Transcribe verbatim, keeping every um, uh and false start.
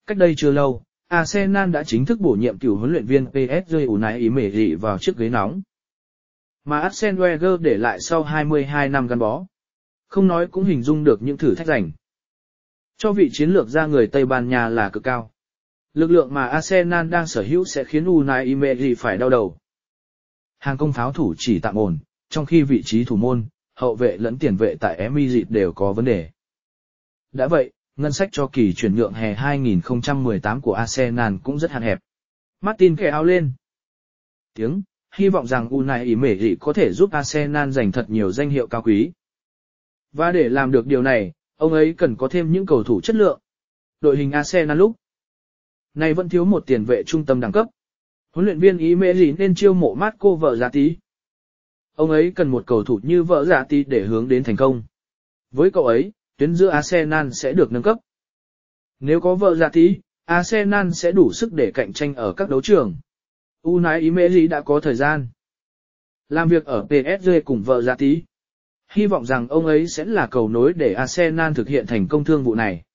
Cách đây chưa lâu, Arsenal đã chính thức bổ nhiệm cựu huấn luyện viên pê ét giê Unai Emery vào chiếc ghế nóng. Mà Arsene Wenger để lại sau hai mươi hai năm gắn bó. Không nói cũng hình dung được những thử thách rảnh. Cho vị chiến lược gia người Tây Ban Nha là cực cao. Lực lượng mà Arsenal đang sở hữu sẽ khiến Unai Emery phải đau đầu. Hàng công pháo thủ chỉ tạm ổn, trong khi vị trí thủ môn, hậu vệ lẫn tiền vệ tại Emirates đều có vấn đề. Đã vậy, ngân sách cho kỳ chuyển nhượng hè hai không một tám của Arsenal cũng rất hạn hẹp. Martin kẻ áo lên. Tiếng, hy vọng rằng Unai Emery có thể giúp Arsenal giành thật nhiều danh hiệu cao quý. Và để làm được điều này, ông ấy cần có thêm những cầu thủ chất lượng. Đội hình Arsenal lúc này vẫn thiếu một tiền vệ trung tâm đẳng cấp. Huấn luyện viên Emery nên chiêu mộ Marco Verratti. Ông ấy cần một cầu thủ như Verratti để hướng đến thành công. Với cậu ấy, tuyến giữa Arsenal sẽ được nâng cấp. Nếu có Verratti, Arsenal sẽ đủ sức để cạnh tranh ở các đấu trường. Unai Emery đã có thời gian làm việc ở pê ét giê cùng Verratti. Hy vọng rằng ông ấy sẽ là cầu nối để Arsenal thực hiện thành công thương vụ này.